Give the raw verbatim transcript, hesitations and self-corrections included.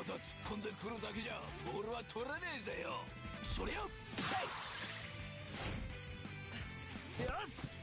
た突っ込んでくるだけじゃボールは取れねえぜよ。そりゃよし